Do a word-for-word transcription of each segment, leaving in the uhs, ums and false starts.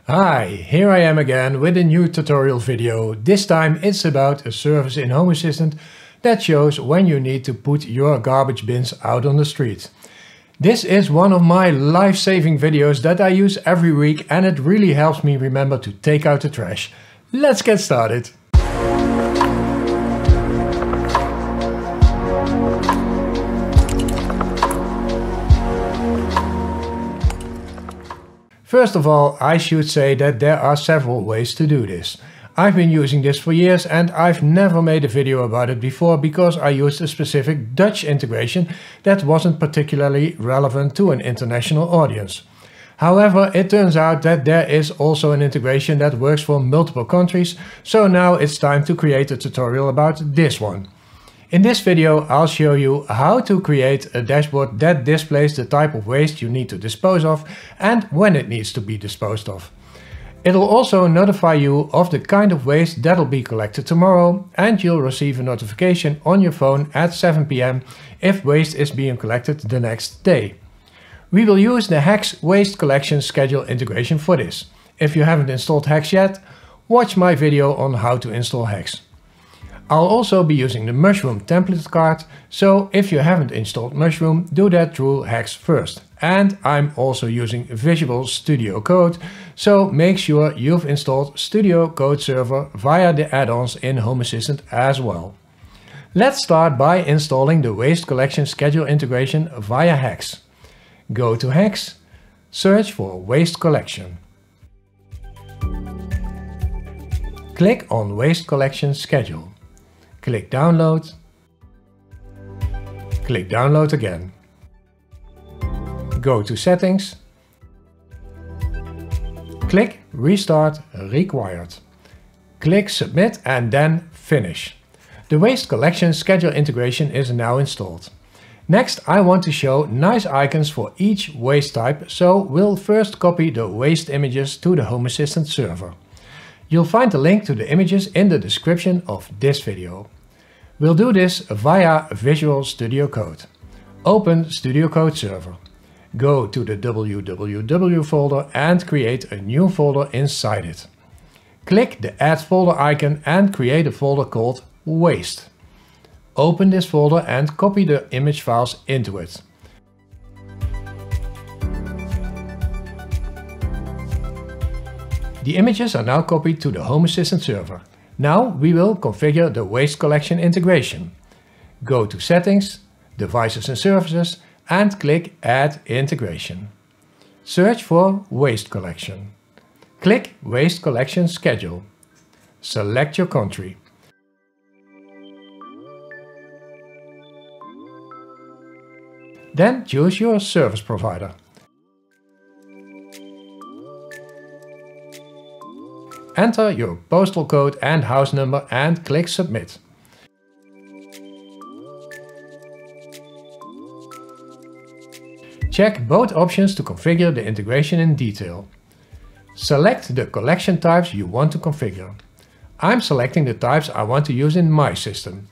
Hi, here I am again with a new tutorial video. This time it's about a service in Home Assistant that shows when you need to put your garbage bins out on the street. This is one of my life-saving videos that I use every week and it really helps me remember to take out the trash. Let's get started. First of all, I should say that there are several ways to do this. I've been using this for years and I've never made a video about it before because I used a specific Dutch integration that wasn't particularly relevant to an international audience. However, it turns out that there is also an integration that works for multiple countries, so now it's time to create a tutorial about this one. In this video, I'll show you how to create a dashboard that displays the type of waste you need to dispose of and when it needs to be disposed of. It'll also notify you of the kind of waste that'll be collected tomorrow, and you'll receive a notification on your phone at seven p m if waste is being collected the next day. We will use the H A C S waste collection schedule integration for this. If you haven't installed H A C S yet, watch my video on how to install H A C S. I'll also be using the Mushroom template card, so if you haven't installed Mushroom, do that through H A C S first. And I'm also using Visual Studio Code, so make sure you've installed Studio Code Server via the add-ons in Home Assistant as well. Let's start by installing the waste collection schedule integration via H A C S. Go to H A C S, search for waste collection. Click on waste collection schedule. Click download. Click download again. Go to settings. Click restart required. Click submit and then finish. The waste collection schedule integration is now installed. Next, I want to show nice icons for each waste type, so we'll first copy the waste images to the Home Assistant server. You'll find the link to the images in the description of this video. We'll do this via Visual Studio Code. Open Studio Code Server. Go to the w w w folder and create a new folder inside it. Click the Add Folder icon and create a folder called Waste. Open this folder and copy the image files into it. The images are now copied to the Home Assistant server. Now we will configure the waste collection integration. Go to Settings, Devices and Services and click Add Integration. Search for Waste Collection. Click Waste Collection Schedule. Select your country. Then choose your service provider. Enter your postal code and house number and click Submit. Check both options to configure the integration in detail. Select the collection types you want to configure. I'm selecting the types I want to use in my system.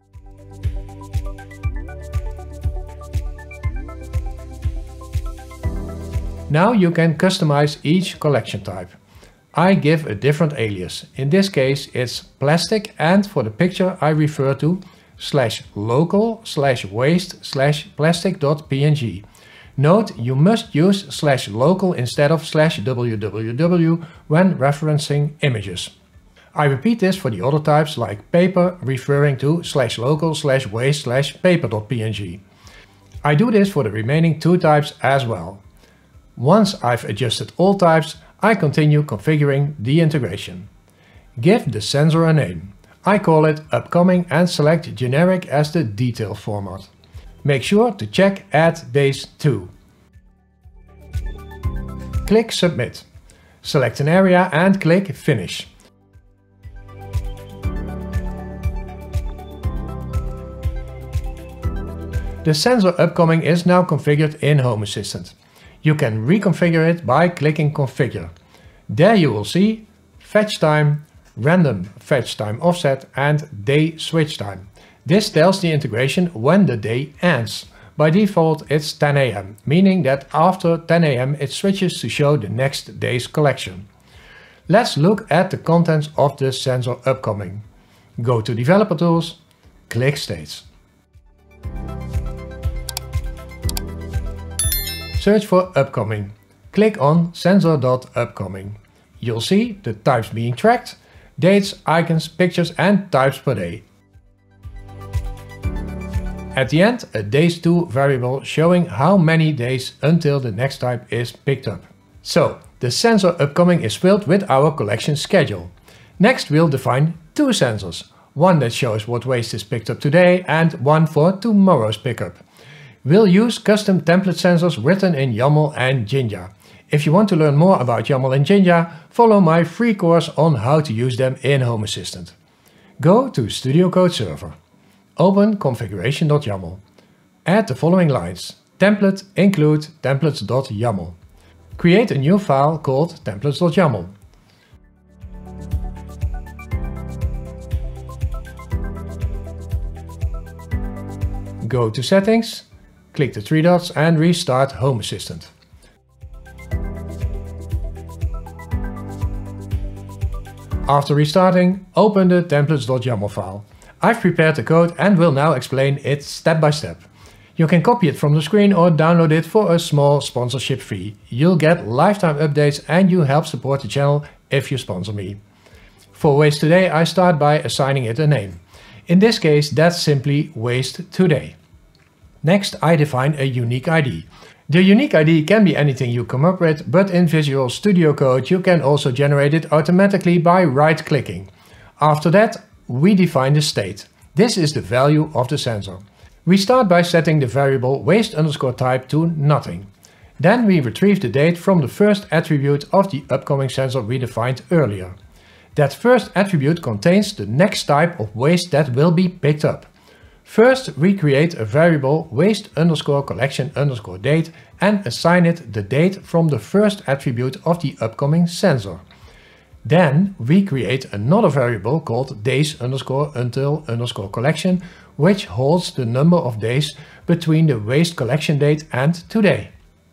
Now you can customize each collection type. I give a different alias. In this case it's plastic, and for the picture I refer to slash local slash waste slash plastic.png. Note you must use slash local instead of slash www when referencing images. I repeat this for the other types like paper, referring to slash local slash waste slash paper.png. I do this for the remaining two types as well. Once I've adjusted all types, I continue configuring the integration. Give the sensor a name. I call it Upcoming and select Generic as the detail format. Make sure to check Add Days to. Click Submit. Select an area and click Finish. The sensor Upcoming is now configured in Home Assistant. You can reconfigure it by clicking Configure. There you will see Fetch Time, Random Fetch Time Offset and Day Switch Time. This tells the integration when the day ends. By default it's ten A M, meaning that after ten A M it switches to show the next day's collection. Let's look at the contents of the sensor upcoming. Go to Developer Tools, click States. Search for upcoming. Click on sensor.upcoming. You'll see the types being tracked, dates, icons, pictures and types per day. At the end, a days to variable showing how many days until the next type is picked up. So, the sensor upcoming is filled with our collection schedule. Next we'll define two sensors. One that shows what waste is picked up today and one for tomorrow's pickup. We'll use custom template sensors written in YAML and Jinja. If you want to learn more about YAML and Jinja, follow my free course on how to use them in Home Assistant. Go to Studio Code Server. Open configuration.yaml. Add the following lines. Template include templates.yaml. Create a new file called templates.yaml. Go to Settings, click the three dots and restart Home Assistant. After restarting, open the templates.yaml file. I've prepared the code and will now explain it step by step. You can copy it from the screen or download it for a small sponsorship fee. You'll get lifetime updates and you help support the channel if you sponsor me. For Waste Today, I start by assigning it a name. In this case, that's simply Waste Today. Next, I define a unique I D. The unique I D can be anything you come up with, but in Visual Studio Code you can also generate it automatically by right-clicking. After that, we define the state. This is the value of the sensor. We start by setting the variable waste underscore type to nothing. Then we retrieve the date from the first attribute of the upcoming sensor we defined earlier. That first attribute contains the next type of waste that will be picked up. First, we create a variable waste underscore collection underscore date and assign it the date from the first attribute of the upcoming sensor. Then we create another variable called days underscore until underscore collection, which holds the number of days between the waste collection date and today.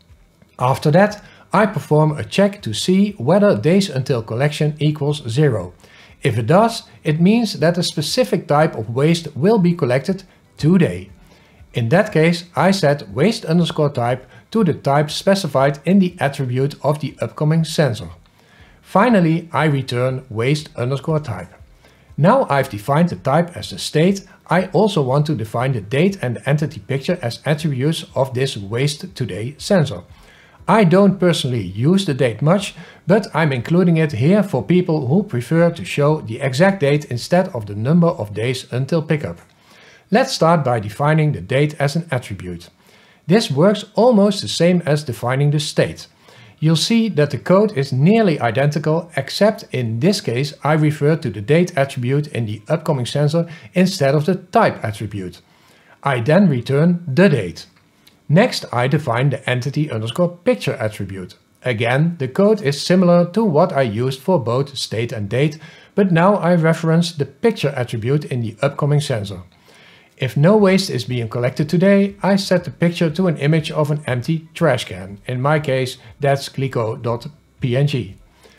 After that, I perform a check to see whether days until collection equals zero. If it does, it means that a specific type of waste will be collected today. In that case, I set waste underscore type to the type specified in the attribute of the upcoming sensor. Finally, I return waste underscore type. Now I've defined the type as the state, I also want to define the date and the entity picture as attributes of this waste today sensor. I don't personally use the date much, but I'm including it here for people who prefer to show the exact date instead of the number of days until pickup. Let's start by defining the date as an attribute. This works almost the same as defining the state. You'll see that the code is nearly identical, except in this case I refer to the date attribute in the upcoming sensor instead of the type attribute. I then return the date. Next, I define the entity underscore picture attribute. Again, the code is similar to what I used for both state and date, but now I reference the picture attribute in the upcoming sensor. If no waste is being collected today, I set the picture to an image of an empty trash can. In my case, that's glico dot P N G.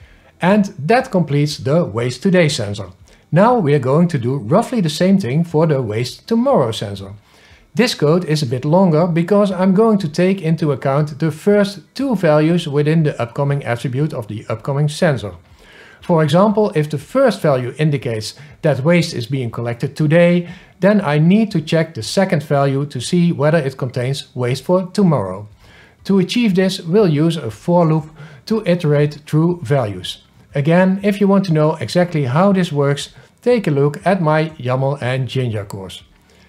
And that completes the waste today sensor. Now we are going to do roughly the same thing for the waste tomorrow sensor. This code is a bit longer because I'm going to take into account the first two values within the upcoming attribute of the upcoming sensor. For example, if the first value indicates that waste is being collected today, then I need to check the second value to see whether it contains waste for tomorrow. To achieve this, we'll use a for loop to iterate through values. Again, if you want to know exactly how this works, take a look at my YAML and Jinja course.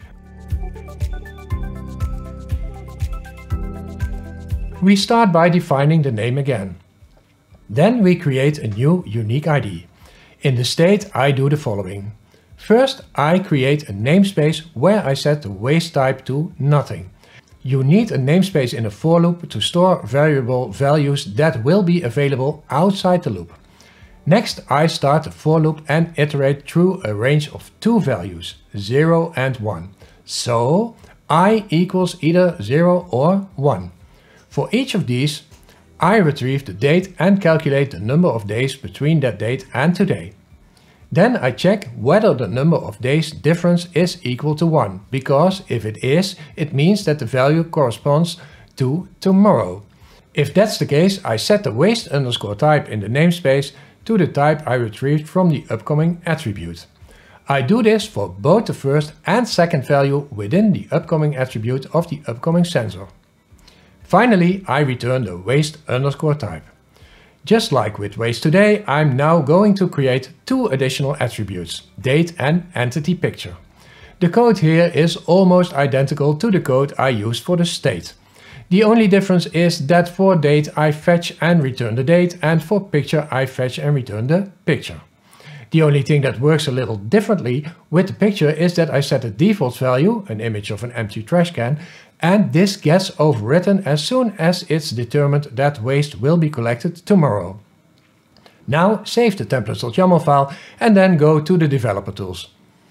We start by defining the name again. Then we create a new unique I D. In the state, I do the following. First, I create a namespace where I set the waste type to nothing. You need a namespace in a for loop to store variable values that will be available outside the loop. Next, I start the for loop and iterate through a range of two values, zero and one. So, I equals either zero or one. For each of these, I retrieve the date and calculate the number of days between that date and today. Then I check whether the number of days difference is equal to one, because if it is, it means that the value corresponds to tomorrow. If that's the case, I set the waste underscore type in the namespace to the type I retrieved from the upcoming attribute. I do this for both the first and second value within the upcoming attribute of the upcoming sensor. Finally, I return the waste underscore type. Just like with waste today, I'm now going to create two additional attributes, date and entity picture. The code here is almost identical to the code I used for the state. The only difference is that for date I fetch and return the date, and for picture I fetch and return the picture. The only thing that works a little differently with the picture is that I set a default value, an image of an empty trash can, and this gets overwritten as soon as it's determined that waste will be collected tomorrow. Now save the templates.yaml file and then go to the developer tools.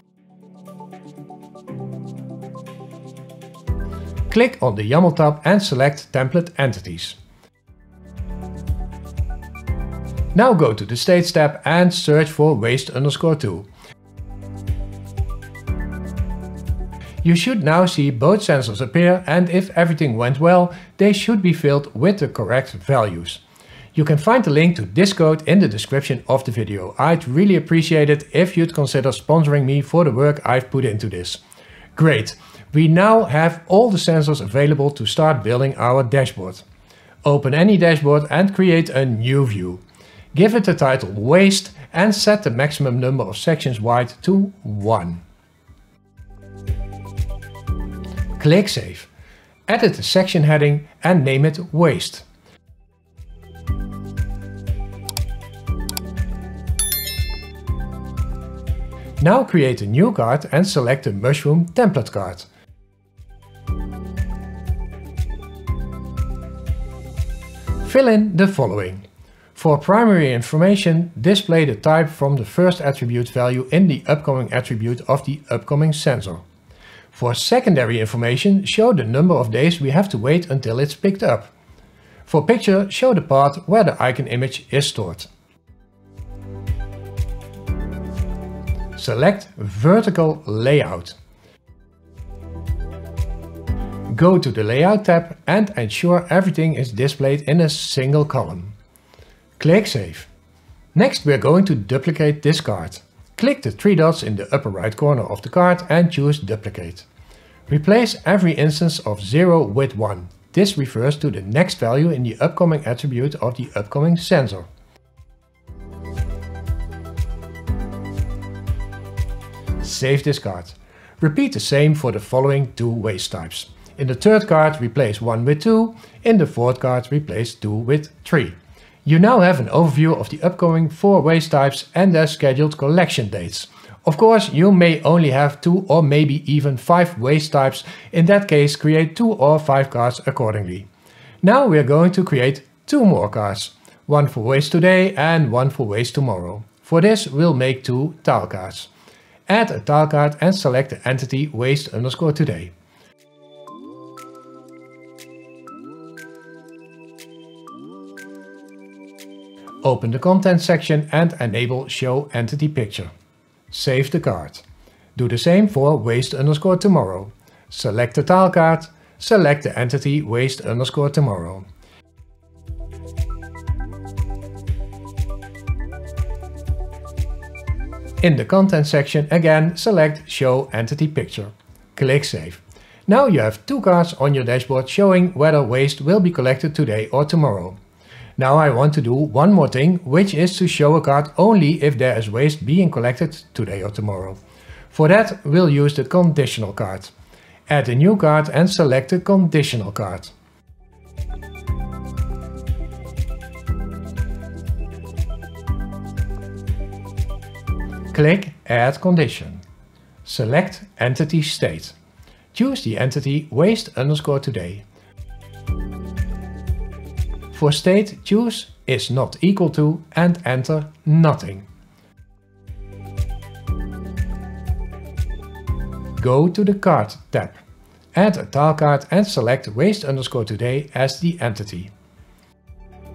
Click on the YAML tab and select Template Entities. Now go to the States tab and search for waste underscore two. You should now see both sensors appear, and if everything went well, they should be filled with the correct values. You can find the link to this code in the description of the video. I'd really appreciate it if you'd consider sponsoring me for the work I've put into this. Great! We now have all the sensors available to start building our dashboard. Open any dashboard and create a new view. Give it the title Waste and set the maximum number of sections wide to one. Click Save. Edit the section heading and name it Waste. Now create a new card and select the Mushroom template card. Fill in the following. For primary information, display the type from the first attribute value in the upcoming attribute of the upcoming sensor. For secondary information, show the number of days we have to wait until it's picked up. For picture, show the path where the icon image is stored. Select Vertical Layout. Go to the Layout tab and ensure everything is displayed in a single column. Click Save. Next we are going to duplicate this card. Click the three dots in the upper right corner of the card and choose Duplicate. Replace every instance of zero with one. This refers to the next value in the upcoming attribute of the upcoming sensor. Save this card. Repeat the same for the following two waste types. In the third card, replace one with two. In the fourth card, replace two with three. You now have an overview of the upcoming four waste types and their scheduled collection dates. Of course, you may only have two or maybe even five waste types. In that case, create two or five cards accordingly. Now we are going to create two more cards. One for waste today and one for waste tomorrow. For this, we'll make two tile cards. Add a tile card and select the entity waste underscore today. Open the content section and enable show entity picture. Save the card. Do the same for waste underscore tomorrow. Select the tile card, select the entity waste underscore tomorrow. In the content section again select show entity picture. Click Save. Now you have two cards on your dashboard showing whether waste will be collected today or tomorrow. Now I want to do one more thing, which is to show a card only if there is waste being collected today or tomorrow. For that we'll use the conditional card. Add a new card and select the conditional card. Click Add Condition. Select Entity State. Choose the entity waste underscore today. For state, choose is not equal to and enter nothing. Go to the Card tab. Add a tile card and select waste underscore today as the entity.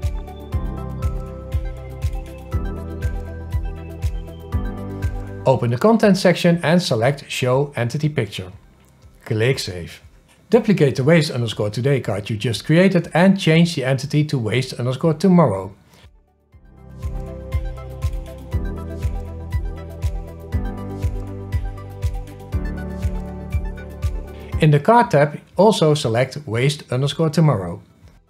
Open the content section and select Show Entity Picture. Click Save. Duplicate the waste underscore today card you just created and change the entity to waste underscore tomorrow. In the card tab, also select waste underscore tomorrow.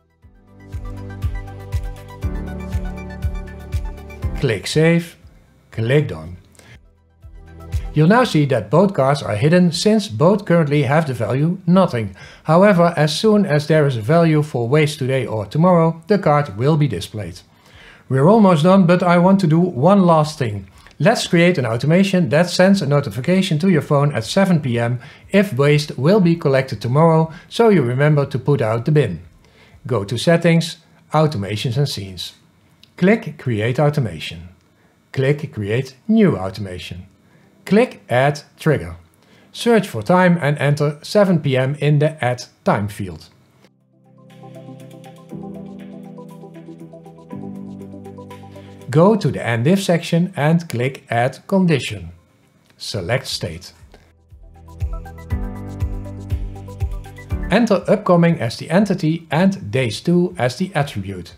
Click Save. Click Done. You'll now see that both cards are hidden since both currently have the value nothing. However, as soon as there is a value for waste today or tomorrow, the card will be displayed. We're almost done, but I want to do one last thing. Let's create an automation that sends a notification to your phone at seven p m if waste will be collected tomorrow, so you remember to put out the bin. Go to Settings, Automations and Scenes. Click Create Automation. Click Create New Automation. Click Add Trigger. Search for time and enter seven p m in the Add Time field. Go to the End If section and click Add Condition. Select State. Enter upcoming as the entity and days two as the attribute.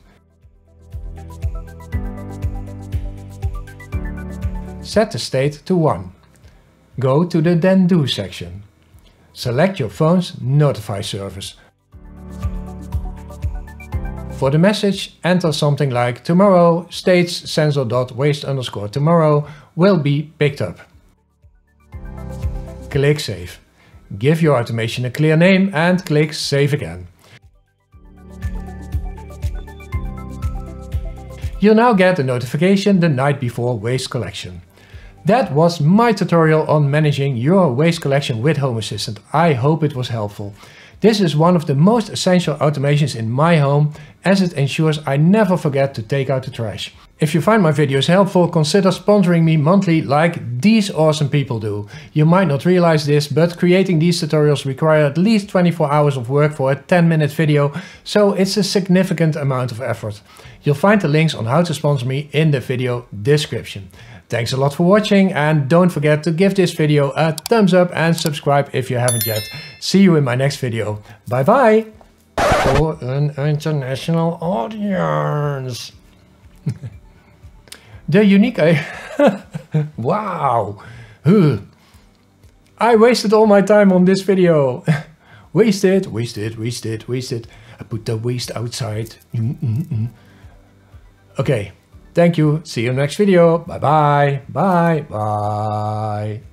Set the state to one. Go to the Then Do section. Select your phone's notify service. For the message, enter something like tomorrow states sensor.waste underscore tomorrow will be picked up. Click Save. Give your automation a clear name and click Save again. You'll now get a notification the night before waste collection. That was my tutorial on managing your waste collection with Home Assistant. I hope it was helpful. This is one of the most essential automations in my home, as it ensures I never forget to take out the trash. If you find my videos helpful, consider sponsoring me monthly like these awesome people do. You might not realize this, but creating these tutorials require at least twenty-four hours of work for a ten minute video, so it's a significant amount of effort. You'll find the links on how to sponsor me in the video description. Thanks a lot for watching, and don't forget to give this video a thumbs up and subscribe if you haven't yet. See you in my next video. Bye bye! For an international audience. The unique... Wow! I wasted all my time on this video. Wasted, wasted, wasted, wasted. I put the waste outside. Mm-mm-mm. Okay. Thank you. See you in the next video. Bye bye. Bye bye.